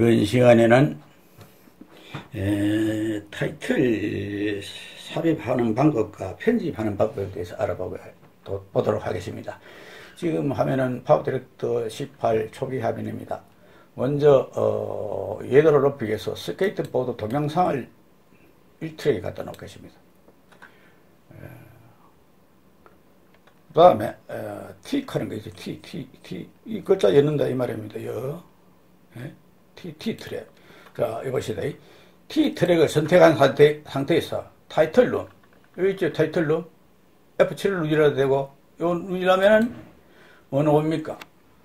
이번 시간에는 타이틀 삽입하는 방법과 편집하는 방법에 대해서 알아보도록 하겠습니다. 지금 화면은 파워디렉터 18 초기 화면입니다. 먼저 예도를 높이기 위해서 스케이트보드 동영상을 1트랙에 갖다 놓겠습니다. 그 다음에 T 하는 거 있죠. T 이 글자 였는다 이 말입니다. T 트랙. 자, 이보시다. T 트랙을 선택한 상태에서 타이틀룸, 여기 있죠. 타이틀룸 F7을 누르셔도 되고, 요 누르면은 어느 겁니까?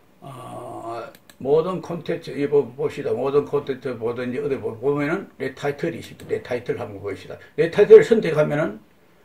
모든 콘텐츠 이거 보시다. 모든 콘텐츠 보든지 어디 보면은 내 타이틀이 있습니다. 내 타이틀 한번 보시다. 내 타이틀을 선택하면은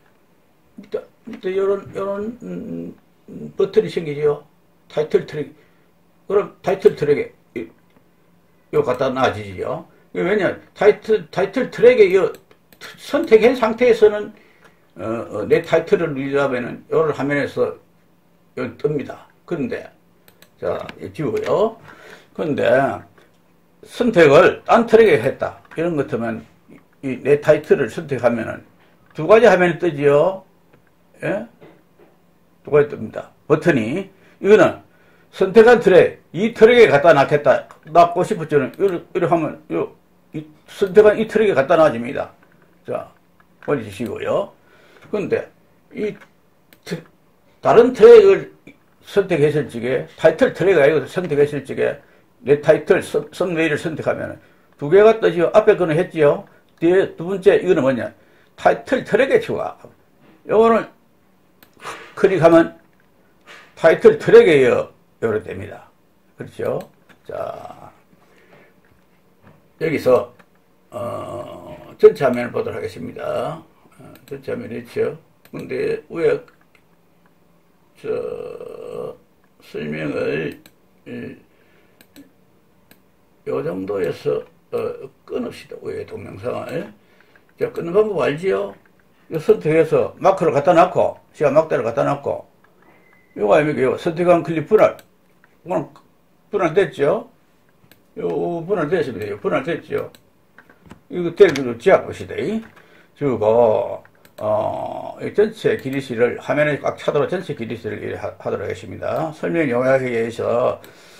밑에 요런 버튼이 생기죠. 타이틀 트랙. 그럼 타이틀 트랙에 요 갖다 놔지죠. 왜냐 타이틀 트랙에 요 선택한 상태에서는 내 타이틀을 누르자면은 요를 화면에서 요 뜹니다. 그런데 자 지우고요. 그런데 선택을 딴 트랙에 했다. 이런 것 같으면 내 타이틀을 선택하면은 두 가지 화면이 뜨지요. 예? 두 가지 뜹니다. 버튼이 이거는 선택한 트랙, 이 트랙에 갖다 놨겠다. 놨고 싶을 때는 이렇게 하면 선택한 이 트랙에 갖다 놔집니다. 자, 보여주시고요. 그런데 다른 트랙을 선택했을 적에 타이틀 트랙을 아니고 선택했을 적에 내 타이틀 썸네일을 선택하면 두 개가 뜨지요. 앞에 거는 했지요. 뒤에 두 번째 이거는 뭐냐? 타이틀 트랙에 추가. 요거는 클릭하면 타이틀 트랙에 요렇게 됩니다. 그렇죠? 자, 여기서 전체 화면을 보도록 하겠습니다. 전체 화면 있죠? 근데 위에 설명을 요 정도에서 끊읍시다. 위에 동영상을. 자, 끊는 방법 알지요? 요 선택해서 마크를 갖다 놨고, 시간 막대를 갖다 놨고, 요거 아닙니까? 요 선택한 클립 분할. 그럼 분할됐죠? 요 분할됐습니다. 요 분할됐죠? 이거 때리고 지압 보시다. 주고, 이 전체 길이수를 화면에 꽉 차도록 전체 길이수를 하도록 하겠습니다. 설명 요약에 의해서,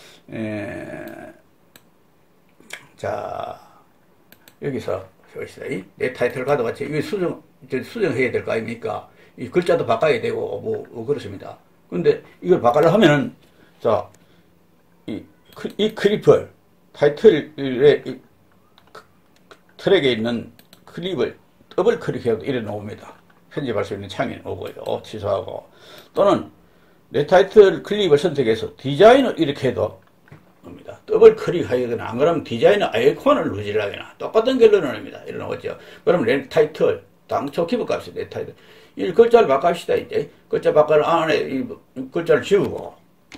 자, 여기서, 보시다. 내 타이틀 가져갔지. 이거 수정해야 될 거 아닙니까? 이 글자도 바꿔야 되고, 뭐 그렇습니다. 근데 이걸 바꾸려 하면은, 자, 이 클립을, 타이틀의 트랙에 있는 클립을 더블 클릭해도 이래 나옵니다. 편집할 수 있는 창이 오고요. 취소하고. 또는 내 타이틀 클립을 선택해서 디자인을 이렇게 해도 옵니다. 더블 클릭하거나 안 그러면 디자인 아이콘을 누르려거나 똑같은 결론을 합니다. 이래 나오죠. 그럼 내 타이틀, 당초 기본값이 내 타이틀. 이 글자를 바꿔봅시다, 이제. 글자 바꿔를 안에 이 글자를 지우고.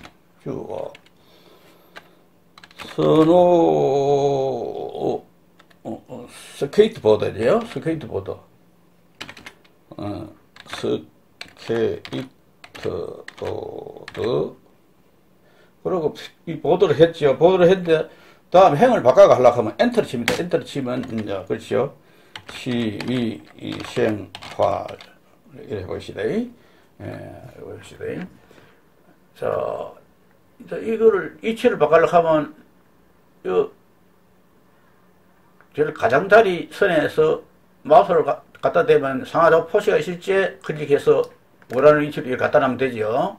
스케이트보드죠. 스케이트보드. 스케이트보드. 그리고 이 보드를 했죠. 보드를 했는데, 다음 행을 바꿔가 하려고 하면 엔터를 칩니다. 엔터를 치면, 이제, 그렇죠. 시행활. 이렇게 보시다. 보시다. 자, 이거를, 이치를 바꾸려고 하면, 제일 가장자리 선에서 마우스를 갖다 대면 상하좌우 표시가 있을 때 클릭해서 원하는 위치를 갖다 놓으면 되죠.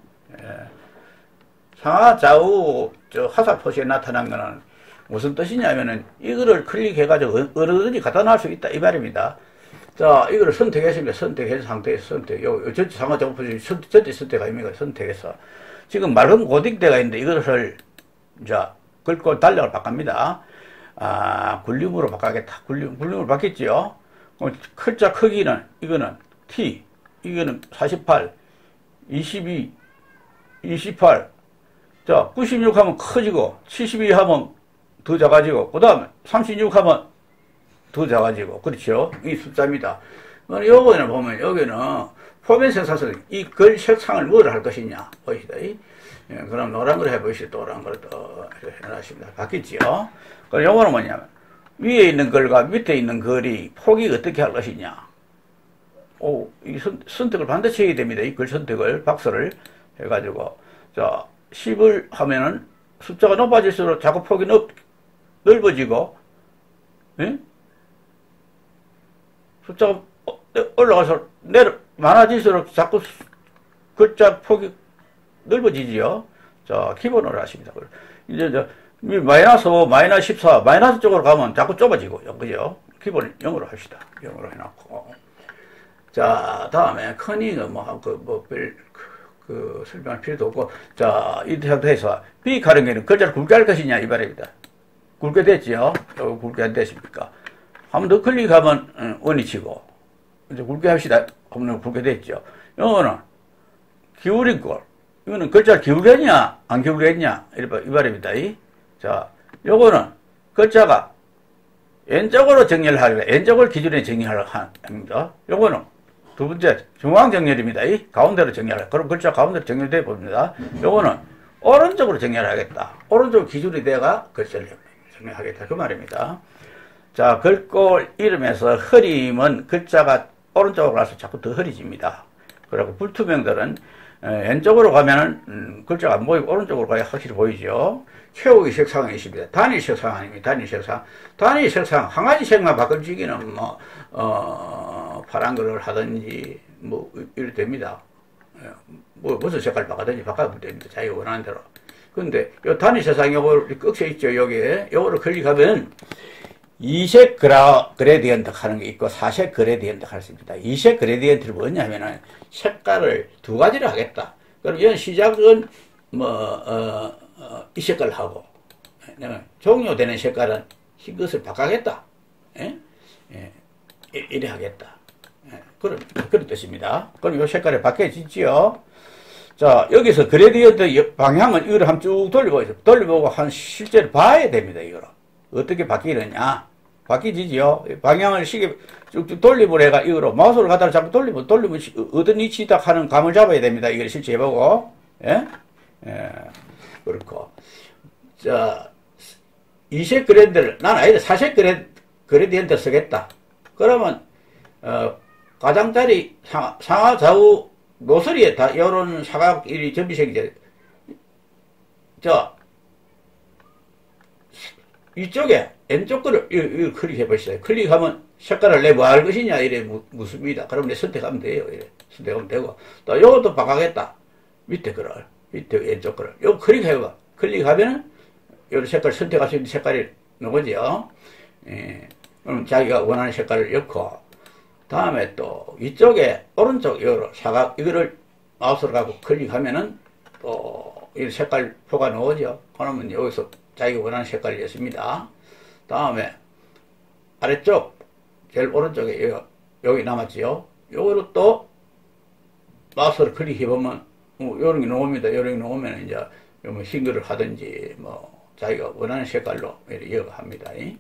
상하좌우 화살 표시에 나타난 거는 무슨 뜻이냐면은 이거를 클릭해가지고 어느든지 갖다 놔줄 수 있다 이 말입니다. 자, 이거를 선택했습니다. 선택한 상태에서 선택. 전체 상하좌우 표시 전체 선택 아닙니까? 선택해서 지금 맑은 고딕대가 있는데 이것을 자 긁고 달력을 바꿉니다. 굴림으로 바꿔야겠다. 굴림으로 바뀌었지요. 글자 크기는 이거는 T, 이거는 48, 22, 28. 자, 96 하면 커지고, 72 하면 더 작아지고, 그 다음에 36 하면 더 작아지고, 그렇죠? 이 숫자입니다. 요거는 보면, 여기는 포면 생사선, 이 글 색상을 뭐를 할 것이냐, 보시다. 예, 그럼 노란 걸 해보시죠. 노란 걸 또 해놨습니다. 바뀌지요? 그럼 요거는 뭐냐면, 위에 있는 글과 밑에 있는 글이 폭이 어떻게 할 것이냐. 이 선택을 반드시 해야 됩니다. 이 글 선택을, 박스를 해가지고. 자, 10을 하면은 숫자가 높아질수록 자꾸 폭이 넓어지고, 예? 숫자가 올라가서 많아질수록 자꾸 글자 폭이 넓어지지요. 자, 기본으로 하십니다. 이제 마이너스 5, 마이너스 14, 마이너스 쪽으로 가면 자꾸 좁아지고요. 그죠? 기본 0으로 합시다. 0으로 해놓고. 자, 다음에 커닝은 설명할 필요도 없고. 자, 이 상태에서 B 가는 게는 글자를 굵게 할 것이냐, 이 말입니다. 굵게 됐지요? 굵게 안 됐습니까? 한 번 더 클릭하면 원이 치고. 이제 굵게 합시다. 한 번 더 굵게 됐죠. 이거는 기울인 꼴. 이거는 글자를 기울게 했냐, 안 기울게 했냐, 이 말입니다. 자, 요거는 글자가 왼쪽으로 정렬을 하길래 왼쪽을 기준에 정렬을 합니다. 요거는 두 번째 중앙 정렬입니다. 가운데로 정렬을. 그럼 글자 가운데로 정렬되어 봅니다. 요거는 오른쪽으로 정렬하겠다. 오른쪽 기준이 돼가 글자를 정렬하겠다. 그 말입니다. 자, 글꼴 이름에서 흐림은 글자가 오른쪽으로 가서 자꾸 더 흐려집니다. 그리고 불투명들은 왼쪽으로 가면은 글자가 안 보이고 오른쪽으로 가야 확실히 보이죠. 최후의 색상이 있습니다. 단일 색상 아닙니다. 단일 색상. 단일 색상, 한 가지 색만 바꿔주기는 파란 걸을 하든지, 이래 됩니다. 무슨 색깔 바꿔든지 바꿔보면 됩니다. 자기가 원하는 대로. 근데, 요 단일 색상 요거 꺽쇠 있죠. 여기에. 요거를 클릭하면, 이색 그레디언트 하는 게 있고, 사색 그레디언트 할 수 있습니다. 이색 그레디언트를 뭐냐 하면은, 색깔을 두 가지를 하겠다. 그럼 이런 시작은, 이 색깔을 하고, 종료되는 색깔은 이것을 바꿔야겠다. 예? 예. 이래 하겠다. 예. 그런 뜻입니다. 그럼 이 색깔이 바뀌어지지요. 자, 여기서 그레디언트 방향은 이걸 한번 쭉 돌려보고 실제로 봐야 됩니다. 이거를. 어떻게 바뀌느냐. 바뀌지죠. 방향을 시계 쭉쭉 돌리보래가 이거로 마우스를 갖다가 자꾸 돌리면 어떤 위치다 하는 감을 잡아야 됩니다. 이걸 실제 해보고. 예? 예. 그렇고. 자, 이색 그레디언트를, 난 아니다. 사색 그레디언트 쓰겠다. 그러면, 가장자리 상하 좌우 노설이에 다, 요런 사각, 이 점비색이, 자, 이쪽에, 왼쪽 거를, 이거 클릭해 보시죠. 클릭하면 색깔을 내 뭐 할 것이냐, 이래 묻습니다. 그러면 내 선택하면 돼요. 이래. 선택하면 되고. 또 요것도 바꿔야겠다. 밑에 왼쪽 거를. 요거 클릭해봐. 클릭하면은, 요 색깔 선택할 수 있는 색깔이 나오죠. 예. 그럼 자기가 원하는 색깔을 넣고, 다음에 또, 이쪽에, 오른쪽, 요로 사각, 이거를 마우스로 갖고 클릭하면은, 또, 이 색깔 표가 나오죠. 그러면 여기서 자기가 원하는 색깔을 넣습니다. 다음에, 아래쪽, 제일 오른쪽에, 여기 남았지요. 요거를 또, 마우스를 클릭해보면, 요런 게 나옵니다. 요런 게 나오면, 이제, 흰 글을 하든지, 자기가 원하는 색깔로 이렇게 합니다. 네.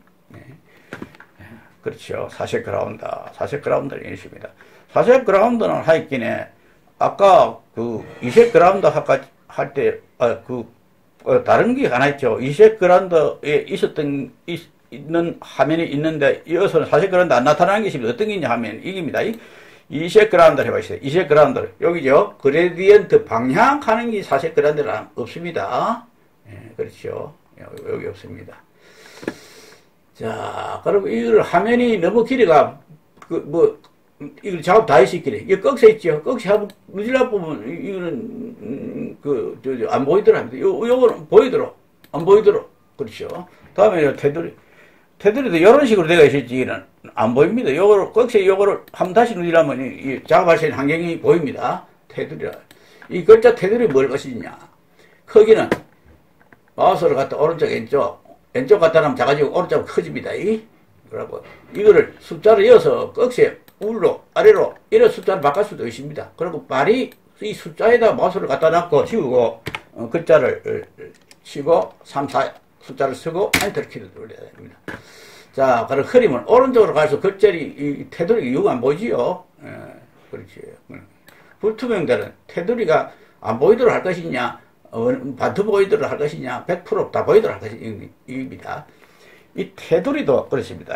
그렇죠. 사색 그라운드는 이것입니다. 사색 그라운드는 하였기에, 아까 이색 그라운드 할 때, 다른 게 하나 있죠. 이색 그라운드에 있는 화면이 있는데, 이것은 사색 그라운드 안 나타나는 게 있습니다. 어떤 게 있냐 하면, 이깁니다. 이색 그라운드를 해보시죠. 이색 그라운드. 여기죠. 그레디언트 방향 하는 게 사색 그라운드는 없습니다. 예, 그렇죠. 여기 없습니다. 자, 그럼 이걸 화면이 너무 길이가, 이걸 작업 다 했었길래, 이게 꺽쇠 있죠? 꺽쇠 한번 누질러 보면, 이거는, 안 보이더랍니다. 요거는 보이도록, 안 보이도록. 그렇죠. 다음에 테두리도 이런 식으로 되어 있을지, 이는 안 보입니다. 요거를 한번 다시 누리려면, 이 작업할 수 있는 환경이 보입니다. 테두리라. 이 글자 테두리 뭘 것이냐. 크기는, 마우스를 갖다 오른쪽 왼쪽 갖다 놓으면 작아지고 오른쪽 커집니다. 그러고 이거를 숫자를 이어서 꺽쇠 우로 아래로 이런 숫자를 바꿀 수도 있습니다. 그리고 발이 이 숫자에다 마우스를 갖다 놓고 지우고 글자를 치고 3, 4 숫자를 쓰고 엔터 키를 눌러야 됩니다. 자, 그럼 흐리면 오른쪽으로 갈수록 겉절이, 이 테두리 이유가 안 보이지요? 예, 그렇지. 불투명들은 테두리가 안 보이도록 할 것이냐, 반투 보이도록 할 것이냐, 100%다 보이도록 할 것이냐, 이겁니다. 이 테두리도 그렇습니다.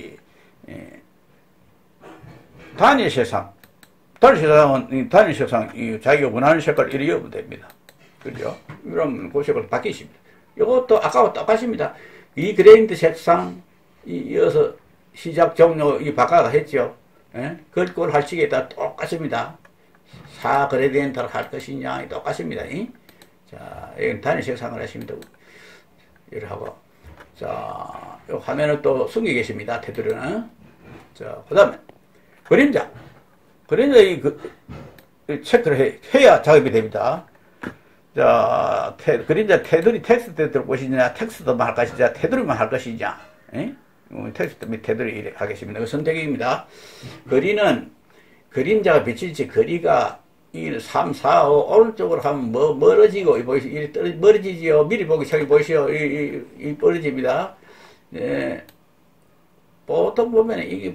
단일 색상. 단일 색상, 자기가 원하는 색깔 이리 여면 됩니다. 그죠? 그럼 그 색깔 바뀌십니다. 이것도 아까와 똑같습니다. 이 그레인드 색상, 이어서 시작 종료, 이 바꿔가 했죠. 예? 그걸 할 시기에 따라 똑같습니다. 4 그레디엔트를 할 것이냐, 똑같습니다. 자, 이건 단일 색상을 하십니다. 이렇게 하고. 자, 이 화면을 또 숨겨 계십니다. 테두리는. 자, 그 다음에, 그림자. 그림자, 체크를 해야 작업이 됩니다. 자, 그림자 테두리 텍스트 들어보시냐, 텍스트만 할 것이냐, 테두리만 할 것이냐, 텍스트 및 테두리 이렇게 하겠습니다. 그 선택입니다. 거리는, 그림자가 비칠지, 거리가 1, 3, 4, 5, 오른쪽으로 하면 멀어지고, 멀어지지요. 미리 보기 저기 보시오. 이 멀어집니다. 네. 보통 보면 이게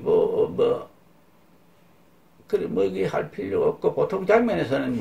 그래, 이게 할 필요가 없고, 보통 장면에서는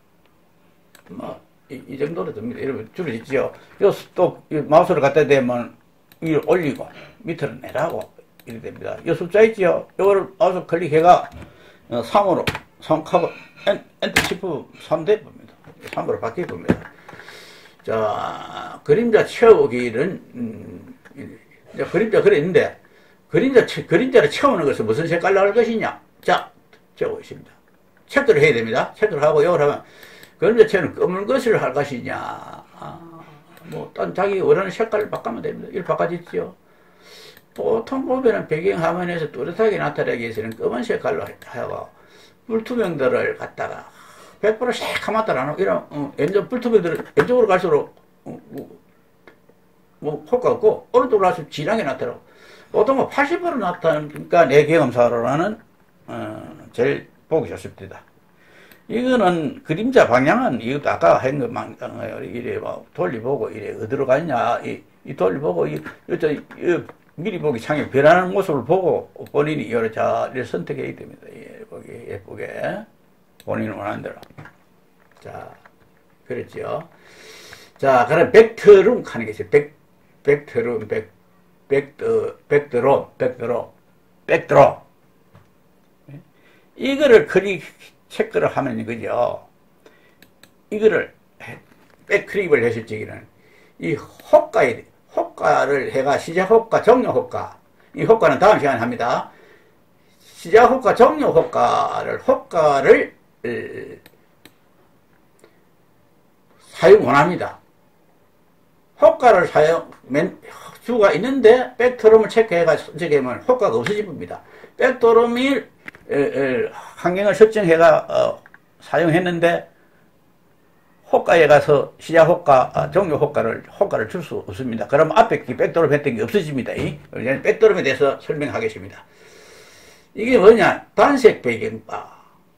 이 정도로 됩니다. 여러분, 줄어지죠. 또, 마우스를 갖다 대면, 위로 올리고, 밑으로 내라고, 이렇게 됩니다. 이 숫자 있죠? 이거를 마우스 클릭해가, 3으로, 3하고, 엔터 치프 3대 봅니다. 3으로 바뀌어 봅니다. 자, 그림자 채우기는, 그림자 그랬는데, 그림자를 채우는 것은 무슨 색깔로 할 것이냐? 자, 적고 있습니다. 체크를 해야 됩니다. 체크를 하고, 이걸 하면, 그림자 채우는 검은 것을 할 것이냐. 딴 자기 원하는 색깔을 바꾸면 됩니다. 이걸 바꿔주죠. 보통 보면은 배경 화면에서 뚜렷하게 나타나기 위해서는 검은 색깔로 하고, 불투명들을 갖다가 100% 새카맣다라는 이런 왼쪽 불투명들은 왼쪽으로 갈수록 효과 없고 오른쪽으로 갈수록 진하게 나타나고 보통 80% 나타나니까 내 경험사로라는 제일 보기 좋습니다. 이거는 그림자 방향은 이것도 아까 한 것만 이래 돌려보고 이래 어디로 가냐 이 돌려보고 미리 보기 창에 변하는 모습을 보고 본인이 이렇게 잘 선택해야 됩니다. 예쁘게 본인이 원하는 대로. 자, 그렇죠. 자, 그럼 벡터룸 하는 게 있어요. 벡터룸, 벡터로. 이거를 클릭 체크를 하면 그죠. 이거를 백클릭을 했을 적에는 이 호가를 해가 시작 호가, 종료 호가. 이 호가는 다음 시간에 합니다. 시작 호가, 종료 호가를 사용 원합니다. 호가를 수가 있는데 백트럼을 체크해가 선택하면 호가가 없어집니다. 백트럼이 환경을 설정해가 사용했는데 호가에 가서 시작 호가, 종료 호가를 줄 수 없습니다. 그럼 앞에 백도름 했던 게 없어집니다. 백도름에 대해서 설명하겠습니다. 이게 뭐냐? 단색 배경바.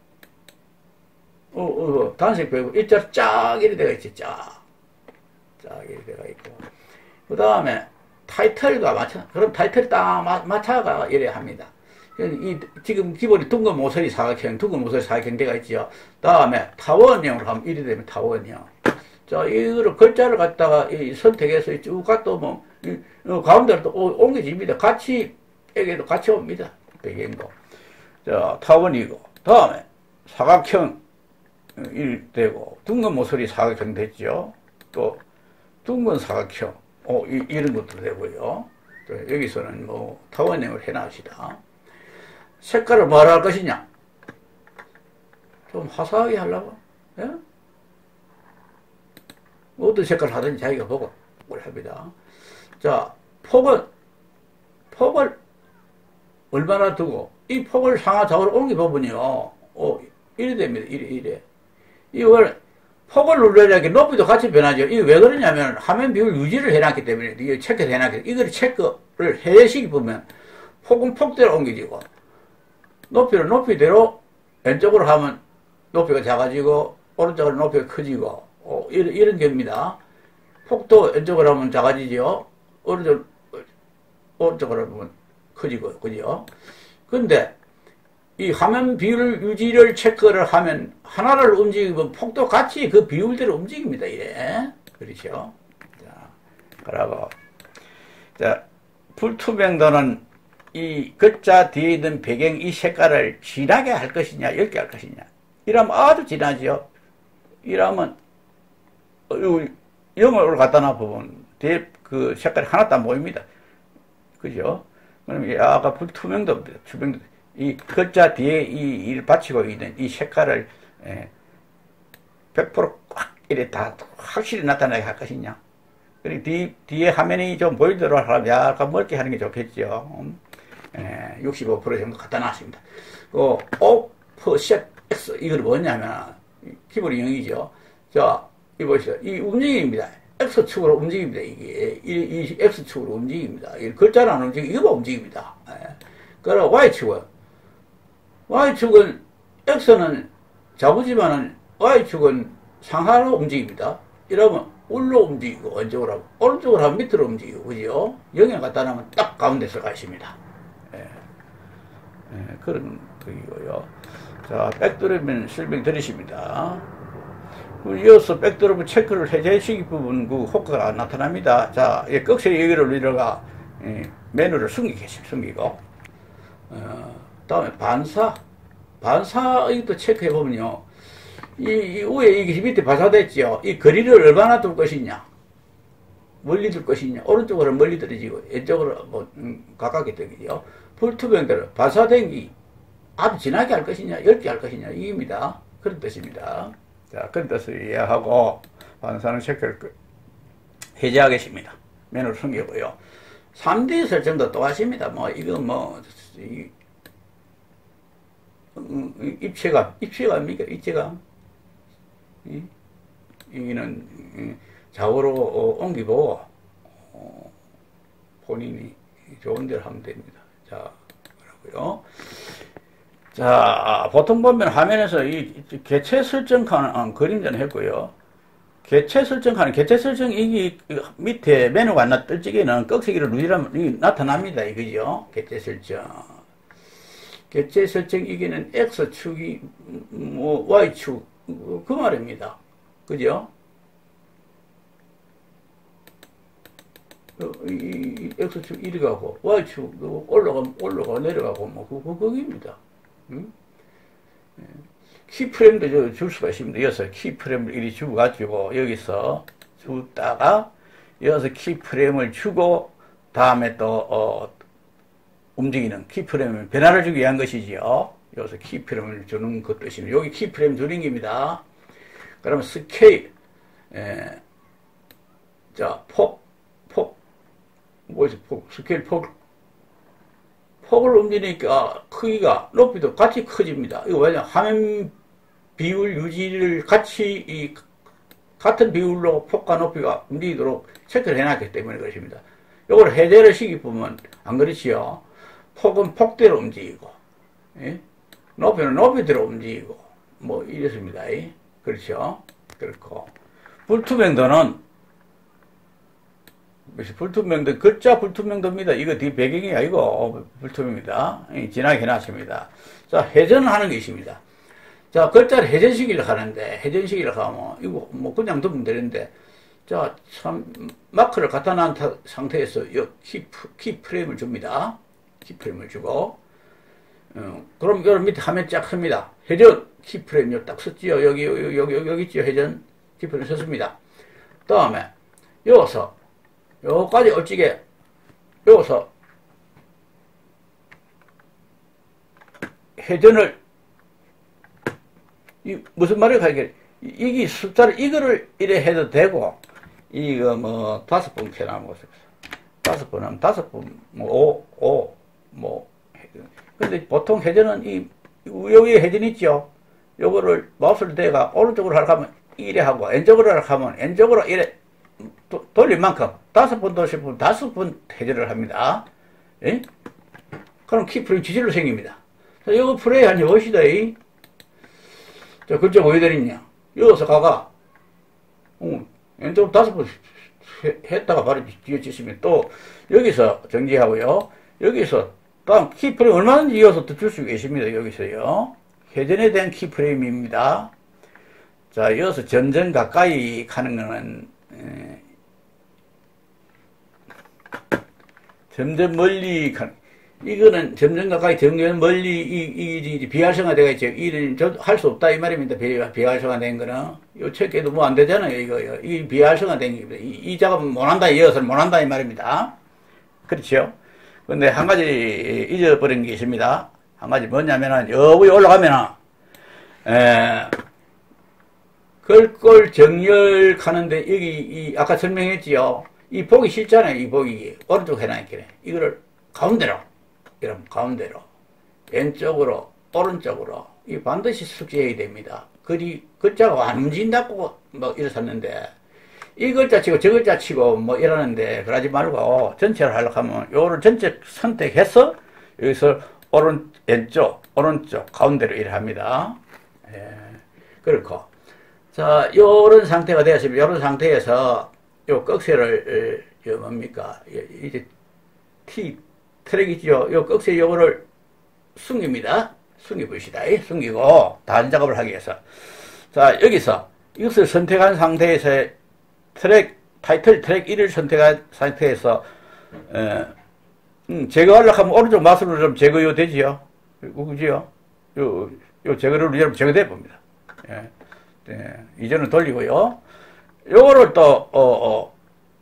단색 배경, 일자로 쫙 이렇게 되어 있지, 쫙 이렇게 되어 있고. 그 다음에 타이틀과 그럼 타이틀 딱 맞춰가 이래 합니다. 지금 기본이 둥근 모서리 사각형 되어 있죠. 다음에 타원형으로 하면 이래 되면 타원형. 자, 이거를 글자를 갖다가 선택해서 쭉 갔다 가운데로 또 옮겨집니다. 여기도 같이 옵니다. 배경도. 자, 타원이고. 다음에 사각형 되고, 둥근 모서리 사각형 됐죠. 또, 둥근 사각형. 이런 것도 되고요. 여기서는 타원형을 해놔시다. 색깔을 뭐라 할 것이냐? 좀 화사하게 하려고, 예? 어떤 색깔을 하든지 자기가 보고, 그걸 합니다. 자, 폭을 얼마나 두고, 이 폭을 상하 좌우로 옮겨보면요, 이래 됩니다. 이래. 이걸, 폭을 눌러야 높이도 같이 변하죠. 이게 왜 그러냐면, 화면 비율 유지를 해놨기 때문에, 이거 체크를 해놨기 때문에, 이걸 체크를 해시기 보면, 폭은 폭대로 옮겨지고, 높이를 높이대로 왼쪽으로 하면 높이가 작아지고 오른쪽으로 높이가 커지고 이런 겁니다. 폭도 왼쪽으로 하면 작아지죠. 오른쪽 오른쪽으로 보면 커지고, 그죠? 근데, 이 화면 비율 유지를 체크를 하면, 하나를 움직이면 폭도 같이 그 비율대로 움직입니다, 이래. 그렇죠? 자, 그러고, 자, 불투명도는 이 글자 뒤에 있는 배경 이 색깔을 진하게 할 것이냐, 옅게 할 것이냐. 이러면 아주 진하죠. 이러면, 영어를 갖다 놔보면, 뒤에 그 색깔이 하나도 안 보입니다. 그죠? 그럼 아까 불투명도입니다. 투명도. 이 글자 뒤에 이 받치고 있는 이 색깔을 100%꽉 이래 다 확실히 나타나게 할 것이냐. 그리고 뒤에 화면이 좀 보이도록 하려면 약간 멀게 하는 게 좋겠죠. 65% 정도 갖다 놨습니다. 오프셋 X 이걸 뭐냐면 키보드 0이죠. 자, 이 보시죠. 이 움직임입니다. X축으로 움직입니다. 이 X축으로 움직입니다. 이 글자는 안 움직이고 이거만 움직입니다. 그리고 Y축은 X는 좌우지만은 Y축은 상하로 움직입니다. 이러면 울로 움직이고 왼쪽으로 하고 오른쪽으로 하면 밑으로 움직이고 그죠? 영향 갖다 놓으면 딱 가운데서 가십니다. 그런 거이고요. 자, 백드롭은 설명 드리십니다. 이어서 백드롭 체크를 해제시키 부분 그 효과가 나타납니다. 자, 꺽쇠 여기를 누르가 메뉴를 숨기고 다음에 반사 이것도 체크해 보면요. 이 위에 이게 밑에 반사됐죠. 이 거리를 얼마나 둘 것이냐, 멀리 둘 것이냐, 오른쪽으로 멀리 떨어지고 왼쪽으로 가깝게 떨어지죠. 불투명대로 반사된 게 아주 진하게 할 것이냐, 옅게 할 것이냐 이겁니다. 그런 뜻입니다. 자, 그런 뜻을 이해하고 반사는 체크를 해제하겠습니다. 메뉴를 숨기고요. 3D 설정도 또 하십니다. 입체감입니까? 입체감. 여기는 좌우로 옮기고 본인이 좋은 대로 하면 됩니다. 자, 그러고요. 자, 보통 보면 화면에서 이 개체 설정하는 그림자는 했고요. 개체 설정 이게 밑에 메뉴가 안 뜰지기는 꺽쇠기를 누르면 나타납니다. 이거죠. 개체 설정 이게는 X축이 Y축 그 말입니다. 그죠? 이 X축 이리 가고 Y축 올라가 내려가고 거기입니다. 키프레임도 줄 수가 있습니다. 여기서 키프레임을 이리 주고가지고 여기서 주다가 여기서 키프레임을 주고 다음에 또 움직이는 키프레임을 변화를 주기 위한 것이지요. 여기서 키프레임을 주는 것 뜻입니다. 여기 키프레임 주는 겁니다. 그러면 스케일, 자, 스케일 폭을 움직이니까 크기가, 높이도 같이 커집니다. 이거 왜냐, 화면 비율 유지를 같이, 같은 비율로 폭과 높이가 움직이도록 체크를 해놨기 때문에 그렇습니다. 요걸 해제를 시키면 안 그렇지요. 폭은 폭대로 움직이고, 높이는 높이대로 움직이고, 이랬습니다. 그렇죠. 그렇고. 불투명도는, 글자 불투명도입니다. 이거 뒤 배경이 아니고, 불투명입니다. 진하게 해놨습니다. 자, 회전하는 게 있습니다. 자, 글자를 회전시키려고 하는데, 회전시키려고 하면, 이거 그냥 두면 되는데, 자, 마크를 갖다 놓은 상태에서 키프레임을 줍니다. 키프레임을 주고, 그럼 여기 밑에 화면 쫙 섭니다. 회전 키프레임 딱 썼지요. 여기 있죠. 회전 키프레임 썼습니다. 그 다음에, 여기서, 요까지 얼찌게, 여기서, 회전을, 무슨 말을 하게, 이게 숫자를, 이거를 이래 해도 되고, 이거 5번 켜나면, 5번 하면 5번, 5, 근데 보통 회전은 여기에 회전 있죠? 요거를 마우스를 대가 오른쪽으로 하려고 하면 이래 하고, 왼쪽으로 하려고 하면 왼쪽으로 이래 돌릴 만큼 5번 돌리시면 5번 회전을 합니다. 예? 그럼 키프레임 지질로 생깁니다. 자, 요거 플레이 한지 보시다. 자, 글자 보여드리냐? 여기서 가가, 왼쪽으로 5번 했다가 바로 지어지시면 또 여기서 정지하고요. 여기서 다음 키프레임 얼마든지 이어서 더 줄 수 계십니다. 여기서요. 회전에 대한 키프레임입니다. 자, 이어서 점점 가까이 가는 거는 점점 멀리 가는, 이거는 점점 가까이 점점 멀리 이 비활성화되어 있죠. 이는 할 수 없다 이 말입니다. 비활성화된 거는 요 책에도 뭐 안 되잖아요. 이 비활성화된 게 이 작업은 못한다, 이어서는 못한다 이 말입니다. 그렇죠? 근데 한 가지 잊어버린 게 있습니다. 한 가지 뭐냐면은 여 위에 올라가면은 걸골 정렬 가는데 여기 아까 설명했지요. 이 복이 싫잖아요. 이 복이 오른쪽 해놔있길래 이거를 가운데로, 이러면 가운데로, 왼쪽으로, 오른쪽으로 이 반드시 숙지해야 됩니다. 글자가 안 움직인다고 뭐 이랬었는데 이 글자 치고 저 글자 치고 뭐 이러는데 그러지 말고 전체를 하려고 하면 요거를 전체 선택해서 여기서 왼쪽, 오른쪽, 가운데로 일을 합니다. 예, 그렇고. 자, 요런 상태가 되었으면 요런 상태에서 요 꺽쇠를 뭡니까? 이제 트랙 있죠? 요 꺽쇠 요거를 숨깁니다. 숨겨보시다. 숨기고 다른 작업을 하기 위해서. 자, 여기서 이것을 선택한 상태에서 타이틀 트랙 1을 선택한 상태에서 제거하려고 하면 오른쪽 마우스로 좀 제거요 되지요? 그지요? 요 제거를 누르면 제거돼 봅니다. 예. 네. 이전을 돌리고요. 요거를 또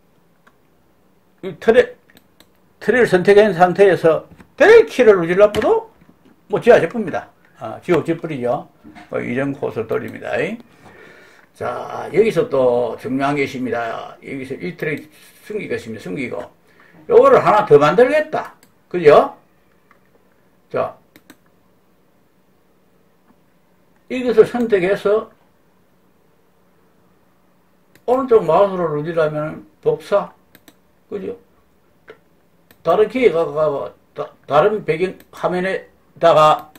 이 트랙을 선택한 상태에서 트랙 키를 누르려고도 뭐 지워질 겁니다. 지워질 뿐이죠. 이전 코스를 돌립니다. 자, 여기서 또 중요한 게 있습니다. 여기서 이 트랙 숨기겠습니다. 숨기고 요거를 하나 더 만들겠다. 그죠? 자, 이것을 선택해서 오른쪽 마우스로 누르려면 복사. 그죠? 다른 키가 다른 배경 화면에다가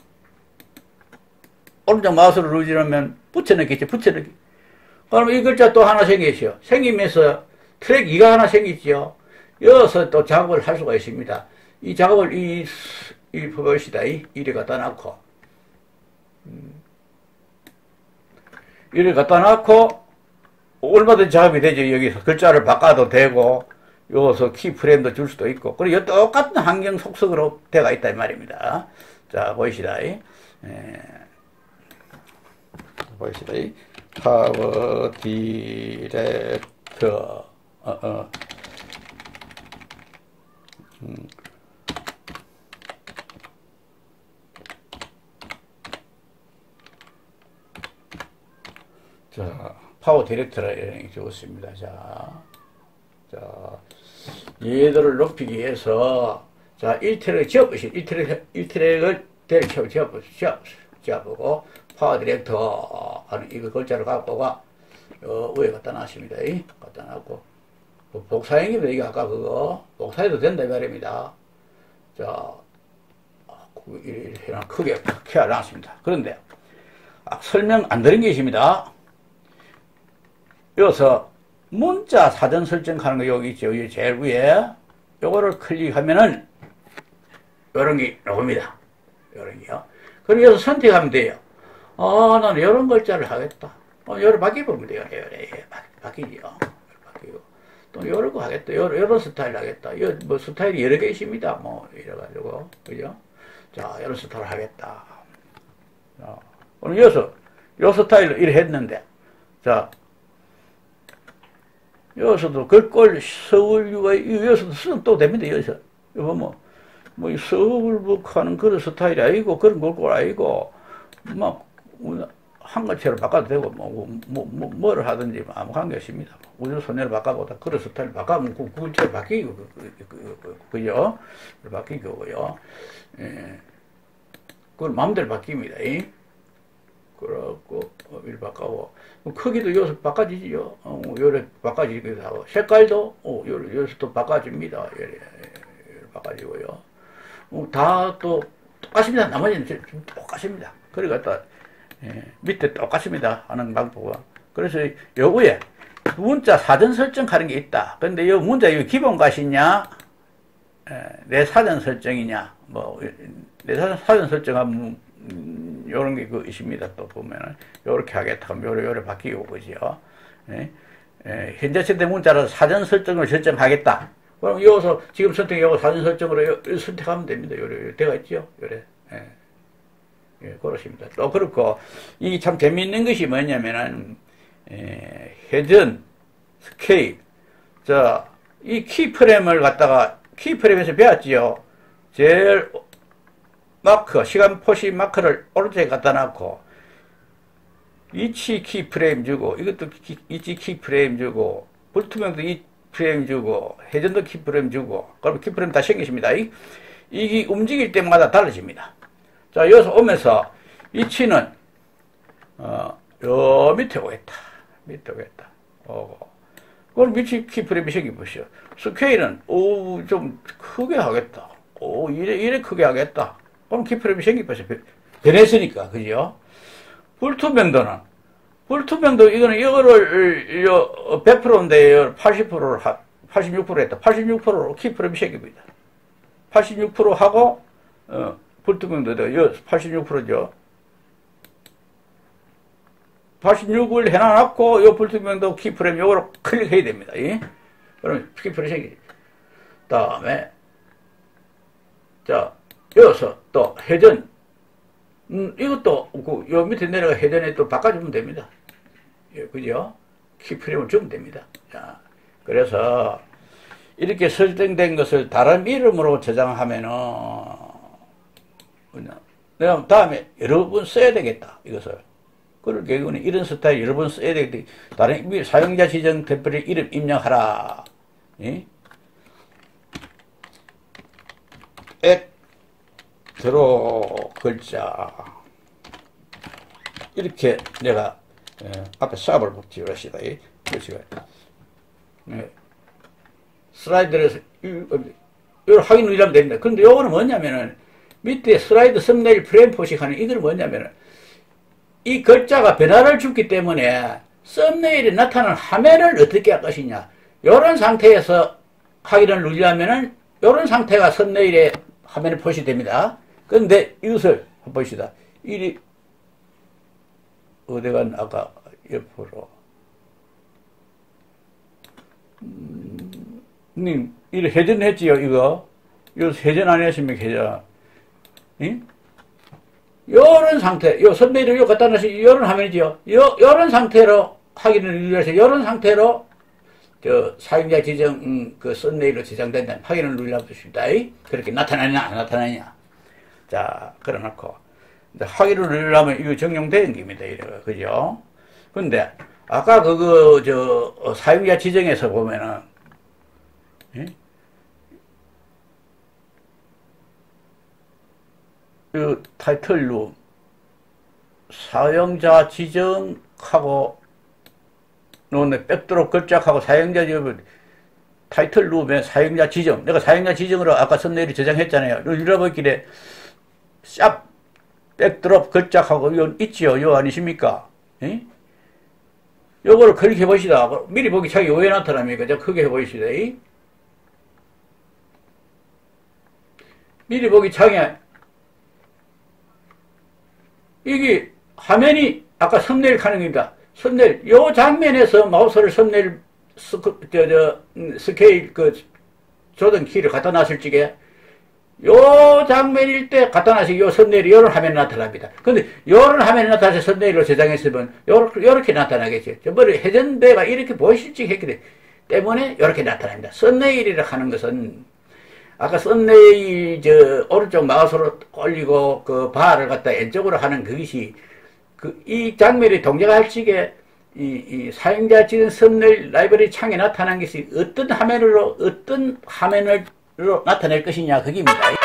오른쪽 마우스로 누르면 붙여넣기죠. 붙여넣기. 그럼 이 글자 또 하나 생기죠. 생기면서 트랙 2가 하나 생기죠. 여기서 또 작업을 할 수가 있습니다. 이 작업을 보시다. 이리 갖다 놓고 이리 갖다 놓고 얼마든지 작업이 되죠. 여기서 글자를 바꿔도 되고 여기서 키프레임도 줄 수도 있고 그리고 똑같은 환경 속성으로 되어 있다 이 말입니다. 자, 보이시다. 보이시다. 파워 디렉터 자, 파워 디렉터라 이렇게 적었습니다. 자, 얘들을 높이기 위해서 자, 1트랙을 지어보시죠. 1트랙을 지어보고 파워 디렉터 하는 이거 글자를 갖고가 위에 갖다 놨습니다. 갖다 놨고 복사형입니다. 이게 아까 그거 복사해도 된다 이 말입니다. 자, 이렇게 크게 켜놨습니다. 그런데 설명 안 드린 게 있습니다. 여기서 문자 사전 설정하는 거 여기 있죠. 여기 제일 위에 요거를 클릭하면은 요런 게 나옵니다. 요런 게요. 그럼 여기서 선택하면 돼요. 나는 요런 글자를 하겠다. 요를 바뀌면 돼요. 바뀌죠. 바뀌고. 또 요런 거 하겠다. 요런 스타일 하겠다. 뭐 스타일이 여러 개 있습니다. 뭐 이래가지고. 그죠? 자, 요런 스타일 하겠다. 그럼 여기서 요 스타일로 이래 했는데. 자, 여기서도 글꼴 서울유가 여기서도 쓰면 또 됩니다. 여기서 이거 뭐 서울북하는 그런 스타일이 아니고 그런 글꼴 아니고 막 한글체로 바꿔도 되고 뭐를 하든지 아무 관계 없습니다. 우주 손해를 바꿔보다 그런 스타일 바꿔면 그 글체로 바뀌고 그죠? 바뀌고요. 예, 그건 마음대로 바뀝니다. 그렇고 이를 바꿔고 크기도 여기서 바꿔지지요. 요래 바꿔지기도 하고 색깔도 여기서 또 바꿔집니다. 요래 바꿔지고요. 다 또 똑같습니다. 나머지는 좀 똑같습니다. 그래 갖다 밑에 똑같습니다. 하는 방법은. 그래서 요거에 문자 사전 설정하는 게 있다. 근데 이 문자 이 기본 값이냐, 내 사전 설정이냐, 뭐, 내 사전 설정하면, 요런 게 그 있습니다. 또 보면은, 요렇게 하겠다. 하면 요래 바뀌고, 그죠? 현재 세대 문자로 사전 설정을 설정하겠다. 그럼 여기서 지금 선택하고 사전 설정으로 선택하면 됩니다. 요래, 되어 있죠? 요래. 그렇습니다. 또 그렇고, 이 참 재미있는 것이 뭐냐면은, 회전, 스케일, 이 키프레임을 갖다가, 키프레임에서 배웠지요. 제일 마크, 시간 표시 마크를 오른쪽에 갖다 놓고, 위치 키프레임 주고, 이것도 위치 키프레임 주고, 불투명도 이 프레임 주고, 회전도 키프레임 주고, 그럼 키프레임 다 생기십니다. 이게 움직일 때마다 달라집니다. 자, 여기서 오면서, 위치는, 요 밑에 오겠다. 밑에 오겠다. 그럼 위치 키프레임이 생기보시오. 스케일은, 좀 크게 하겠다. 이래 크게 하겠다. 그럼 키프레임이 생기보시오. 변했으니까, 그죠? 불투명도, 이거를, 100%인데, 86% 했다. 86%로 키프레임이 생깁니다. 86% 하고, 불투명도도, 86%죠. 86을 해놔놓고, 요 불투명도 키프레임 요거로 클릭해야 됩니다. 그러면 키프레임이 생기죠. 다음에, 여기서 또 회전. 이것도, 요 밑에 내려가 회전에 또 바꿔주면 됩니다. 그죠? 키프레임을 주면 됩니다. 자, 그래서, 이렇게 설정된 것을 다른 이름으로 저장하면은, 내가 다음에 여러 번 써야 되겠다. 이것을. 그럴 경우는 이런 스타일 여러 번 써야 되겠다. 다른 사용자 지정 템플릿 이름 입력하라. 들어 글자 이렇게 내가 앞에 샵을 붙이랍시다. 슬라이드에서 이걸 확인 누르면 됩니다. 근데 요거는 뭐냐면은 밑에 슬라이드 썸네일 프레임 표시하는 이걸 뭐냐면은 이 글자가 변화를 주기 때문에 썸네일에 나타나는 화면을 어떻게 할 것이냐. 요런 상태에서 확인을 누르려면은 요런 상태가 썸네일에 화면에 표시됩니다. 그런데 이것을 한번 보시다. 어디가 아까 옆으로. 님, 이래 회전했지요, 이거? 이거 회전 안 했으면 회전. 응? 요런 상태, 요 썸네일을 요 갖다 놔서 요런 화면이지요. 요런 상태로 확인을 누르셔서 요런 상태로 사용자 지정 그 썸네일로 지정된다는 확인을 눌러보십니다. 그렇게 나타나냐 안 나타나냐. 자, 그래놓고 확인을 누르려면 이거 적용된 겁니다. 이래가 그죠? 근데 아까 사용자 지정에서 보면은 이 타이틀룸 사용자 지정하고 놓는 백드롭 걸작하고 사용자 지정 타이틀룸에 사용자 지정 내가 사용자 지정으로 아까 썸네일을 저장했잖아요. 눌러보길래 샵 백드롭 걸작하고 이건 있지요. 이거 아니십니까? 요거를 클릭해 보시다. 미리 보기 창이 왜 나타납니까? 자, 크게 해 보시다. 미리 보기 창에 이게 화면이 아까 썸네일 가는 겁니다. 썸네일 요 장면에서 마우스를 썸네일 스케일 조정 키를 갖다 놨을 적에 요 장면일 때 갖다 놨을 요 썸네일이 요런 화면에 나타납니다. 근데 요런 화면에 나타나서 썸네일로 저장했으면 요렇게 나타나겠죠. 머리 회전배가 이렇게 보이실지 했기 때문에 요렇게 나타납니다. 썸네일이라 하는 것은 아까 썸네일 오른쪽 마우스로 올리고 그 바를 갖다 왼쪽으로 하는 그것이 이 장면이 동작할 적에 이 사용자 지정 썸네일 라이브러리 창에 나타난 것이 어떤 화면으로 나타낼 것이냐 그겁니다.